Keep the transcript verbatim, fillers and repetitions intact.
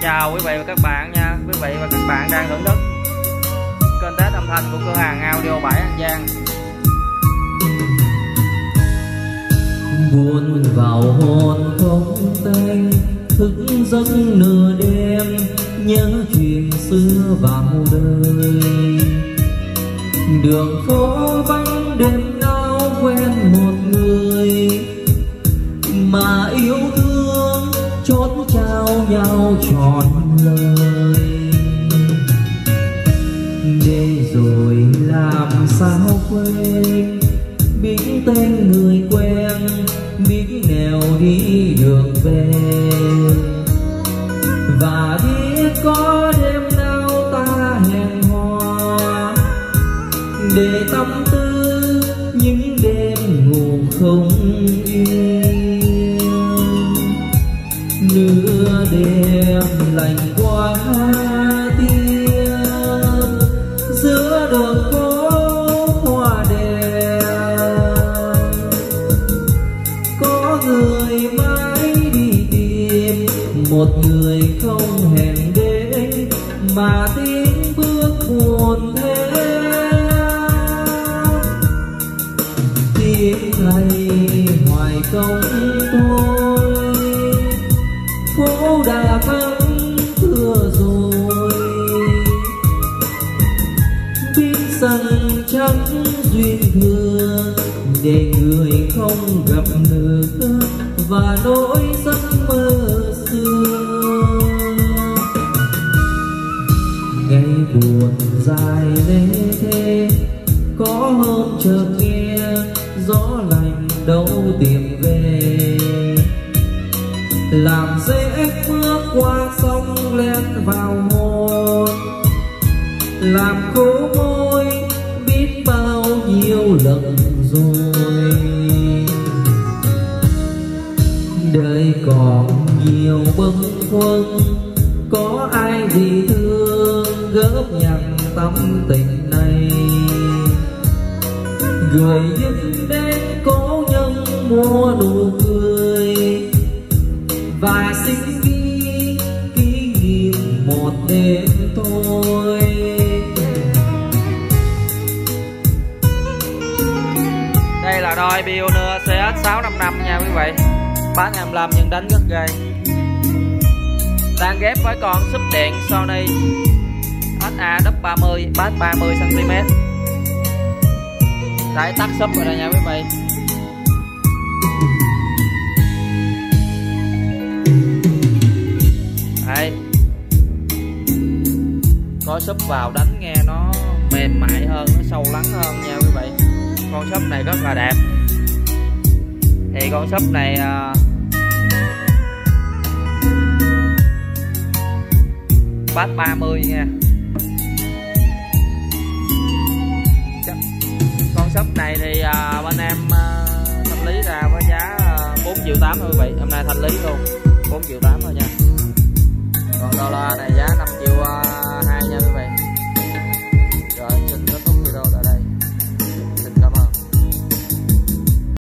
chào quý vị và các bạn nha. Quý vị và các bạn đang thưởng thức kênh test âm thanh của cửa hàng audio bảy An Giang. Buồn vào hồn không tên, thức giấc nửa đêm, nhớ chuyện xưa vào đời. Đường phố vắng đêm nào quen một người, mà yêu thương chốt trao nhau trọn lời. Để rồi làm sao quên, biết tên người quen, biết nẻo đi đường về, và biết có đêm nào ta hẹn hò, để tâm tư những đêm ngủ không yên. Nửa đêm lạnh quá tim, giữa đường phố hoa đẹp, có người mãi đi tìm một người không hẹn đến, mà tiếng bước buồn theo tiếng hay hoài công tôi. Phố đã vắng thưa rồi, biết rằng chẳng duyên thừa, để người không gặp nữa, và nỗi giấc mơ xưa. Ngày buồn dài lê thê, có hôm chợt nghe gió lạnh đâu tìm về, làm dễ bước qua sông len vào hồn, làm khô môi biết bao nhiêu lần rồi. Đời còn nhiều bâng khuâng, có ai vì thương góp nhặt tâm tình này, gửi những đến cố nhân mua nụ cười, và xin đi kỷ niệm một đêm thôi. Đây là đôi Pioneer xê ét sáu năm năm nha quý vị, bán hai mươi lăm nhưng đánh rất ghê. Đang ghép với con súp điện Sony ét a W ba mươi bass ba mươi xăng ti mét. Đấy, tắt súp rồi đây nha quý vị. Đây, có súp vào đánh nghe nó mềm mại hơn, nó sâu lắng hơn nha quý vị. Con súp này rất là đẹp. Thì con súp này uh, bass ba mươi nha. Con súp này thì uh, bên em uh, thanh lý ra với giá uh, bốn triệu tám thôi quý vị. Hôm nay thanh lý luôn bốn triệu tám thôi nha. Còn đô la này giá năm triệu uh,